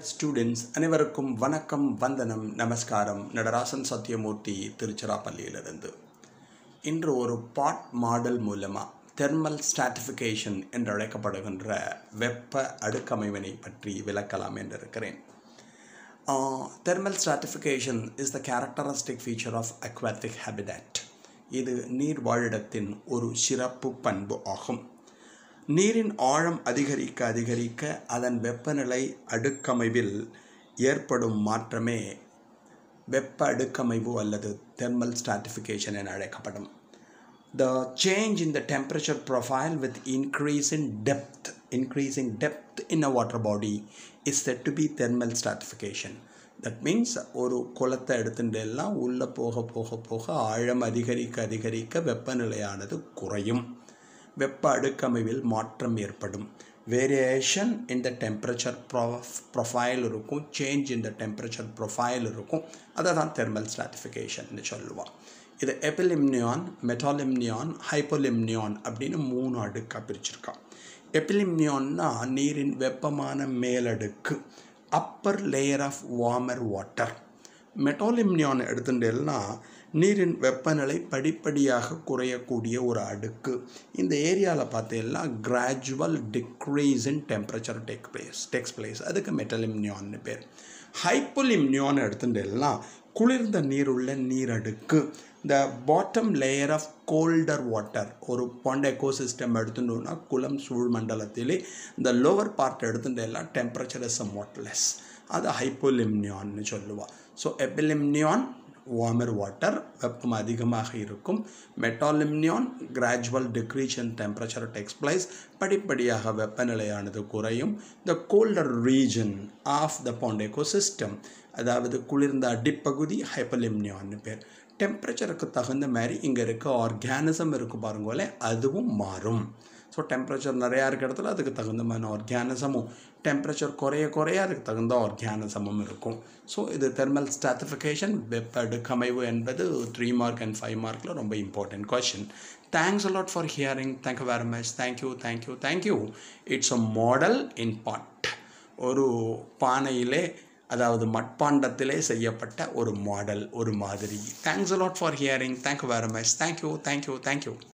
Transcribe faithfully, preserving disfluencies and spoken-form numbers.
students அனைவருக்கும் வணக்கம் வந்தனம் நமஸ்காரம் நடராசன் சத்யமூர்த்தி திருச்சிராப்பள்ளியிலிருந்து இன்று ஒரு பாட் மாடல் மூலமா thermal stratification என்று அழைக்கப்படுகின்ற வெப்ப அடுக்கமைவினை பற்றி விளக்கலாம் என்று இருக்கிறேன். Uh, thermal stratification is the characteristic feature of aquatic habitat. இது நீர் வாழிடத்தின் ஒரு சிறப்பு பண்பு ஆகும். நீரின் ஆழம் அதிகரிக்க அதிகரிக்க அதன் வெப்பநிலை அடுக்கமைவில் ஏற்படும் மாற்றமே வெப்ப அடுக்கமைவு அல்லது thermal stratification என அழைக்கப்படும். The change in the temperature profile with increase in depth, increasing depth in a water body is said to be thermal stratification. That means ஒரு குளத்தை எடுத்துட்டெல்லாம் உள்ள போக போக போக ஆழம் அதிகரிக்க அதிகரிக்க வெப்பநிலையானது குறையும். வெப்ப அடுக்கமைவில் மாற்றம் ஏற்படும். Variation in the temperature profile இருக்கும், change in the temperature profile இருக்கும். அதை தான் தெர்மல் ஸ்ட்ராட்டிஃபிகேஷன் சொல்லுவாள். இது எபிலிம்னியான், மெட்டாலிம்னியான், ஹைப்போலிம்னியான் அப்படின்னு மூணு அடுக்காக பிரிச்சிருக்கா. எபிலிம்னியான்னா நீரின் வெப்பமான மேலடுக்கு, upper layer of warmer water. Metalimnion எடுத்துட்டேன்னா நீரின் வெப்பநிலை படிப்படியாக குறையக்கூடிய ஒரு அடுக்கு. இந்த ஏரியாவில் பார்த்தீங்கன்னா gradual decrease in temperature take place takes place அதுக்கு மெட்டலிம்னியான்னு பேர். ஹைப்போலிம்னியான் எடுத்துட்டேன்னா குளிர்ந்த நீருள்ள நீரடுக்கு, the bottom layer of colder water. ஒரு பாண்ட் எக்கோசிஸ்டம் எடுத்துட்டோம்னா குளம் சூழ் மண்டலத்திலே இந்த லோவர் பார்ட் எடுத்துட்டேன்னா டெம்பரேச்சர் இஸ் சம்வாட் லெஸ், அது ஹைப்போலிம்னியான்னு சொல்லுவாள். ஸோ எபிலிம்னியான் வார்மர் வாட்டர், வெப்பம் அதிகமாக இருக்கும். Metalimnion gradual decrease in temperature takes place, படிப்படியாக வெப்பநிலையானது குறையும். The colder region of the pond ecosystem, அதாவது குளிர்ந்த அடிப்பகுதி, ஹைப்போலிம்னியான்னு பேர். டெம்பரேச்சருக்கு தகுந்த மாதிரி இங்கே இருக்க ஆர்கானிசம் இருக்குது பாருங்களே, அதுவும் மாறும். ஸோ டெம்பரேச்சர் நிறையா இருக்கிற இடத்துல அதுக்கு தகுந்த மாதிரி ஆர்கானிசமும், டெம்பரேச்சர் குறைய குறைய அதுக்கு தகுந்த ஆர்கானிசமும் இருக்கும். ஸோ இது தெர்மல் ஸ்ட்ராட்டிஃபிகேஷன் வெப்ப அடுக்கமைவு என்பது த்ரீ மார்க் அண்ட் ஃபைவ் மார்க்கில் ரொம்ப important question. Thanks a lot for hearing. Thank you very much. Thank you thank you thank you. It's a model in pot. ஒரு பானையிலே, அதாவது மட்பாண்டத்திலே செய்யப்பட்ட ஒரு மாடல், ஒரு மாதிரி. Thanks a lot for hearing. Thank you very much. Thank you thank you thank you.